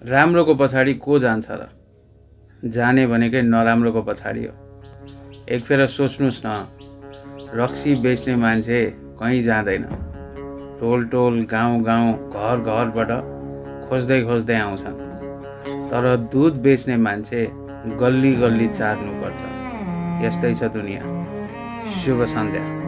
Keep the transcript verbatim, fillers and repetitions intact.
राम्रोको पछाडि को जान्छ र? जाने भनेकै नराम्रोको पछाडि हो। एक फेर सोच्नुस् न, रक्सी बेच्ने मान्छे कहीँ जाँदैन। टोल टोल गाउँ गाउँ घर घरबाट खोज्दै खोज्दै आउँछन्। तर दुध बेच्ने मान्छे गल्ली गल्ली चार्नुपर्छ। यस्तै छ दुनिया। शुभ सन्ध्या।